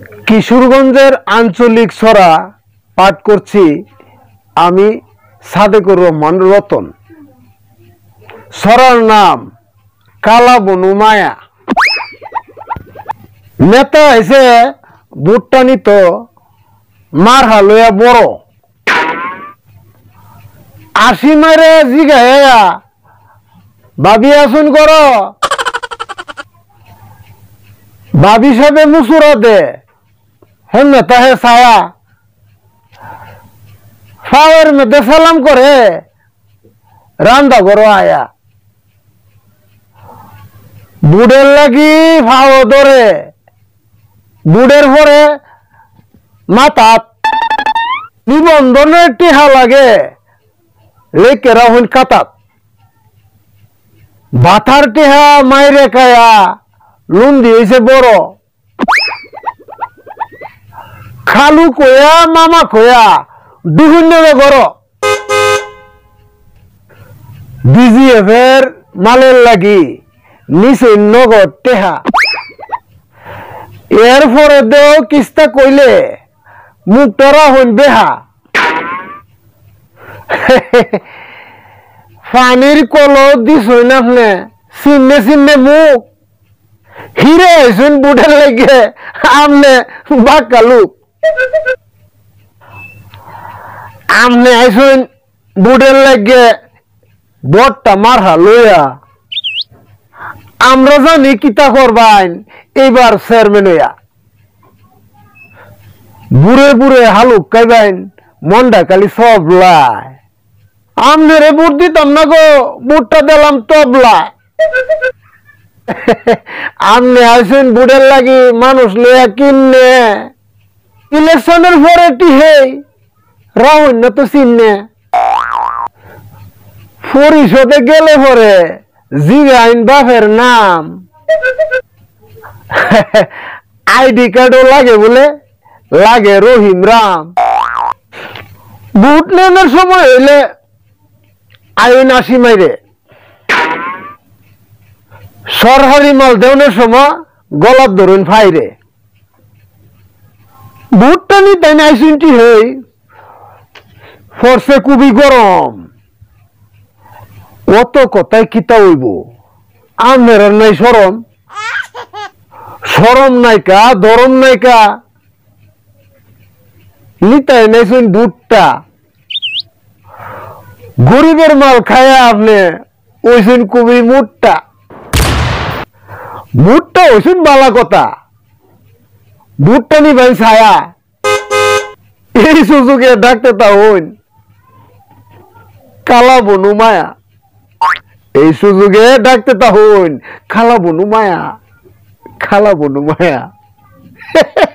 কিশোরগঞ্জের আঞ্চলিক ছড়া পাঠ করছি আমি সাদেকুর রহমান রতন। ছড়ার নাম কালা বনু মায়া। নেতা এসে ভুট্টা নিত মার হালয়া বড়, আশি মারে জিগাইয়া ভাবি আসুন কর, ভাবি সাহেবে মুসুরা দে হেন নেতা হে ছায়া, ফাওয়ার মধ্যে সালাম করে রান্দা করো আয়া, বুড়ের লাগি ফাও ধরে, বুড়ের পরে মাথা নিবন্ধনের টিহা লাগে লেকে রাহুল কাতাত, বাথার টিহা মাইরে কায়া লুন্দি হয়েছে বড়, খালু কয়া মামা কয়া বিভিন্ন গড়, বিজিএফ এর মালের লাগি নিচে নগদ টেহা, এরপরে দেও কিস্তা কইলে মুখ টরা হইন বেহা, পানির কল দিস হইন আপনি চিন্নে চিন্নে মুখ, হিরে হয়েছেন বুড়ের লেগে আমনে বাক্কা লুক, আমনে আইসুন বুড়ের লেগে বটটা মারহা লইয়া, আমরা জানি কিতা করবাইন এবার চেয়ারম্যান হইয়া, বুড়ে বুড়ে হালুক খাইবাইন মনটা খালি সবলায়, আমনেরে বুট দিতাম না গো, বুটটা দিলাম তবলায়, আমনে আইসেন বুড়ের লাগি মানুষ লইয়া কিননে, ইলেকশনের পরে টিহে রাহুল না তো চিননে, পরিষদে গেলে পরে জিগাইন বাপের নাম, আইডি কার্ডও লাগে বলে লাগে রহিম রাম, বুট নেওয়ার সময় হইলে আইন আসি মাইরে, সরকারি মাল দেওয়ার সময় গলাপ ধরুন ফাইরে, বুটটা নিতে আইসুনটি হই ফরসে খুবই গরম, অত কথায় কিতা হইব আমের নাই সরম, সরম নাইকা ধরম নাইকা, নিতাই নাইছুন বুটটা, গরিবের মাল খায়া আপনি ওইসুন খুবই মুটটা, মুটটা ওইসুন বালা কথা, বুটটা নিবেন ছায়া, এই সুযোগে ডাকতে তা হইন কালা বনু মায়া, এই সুযোগে ডাকতে তা হইন খালা বনু মায়া, খালা বনু মায়া।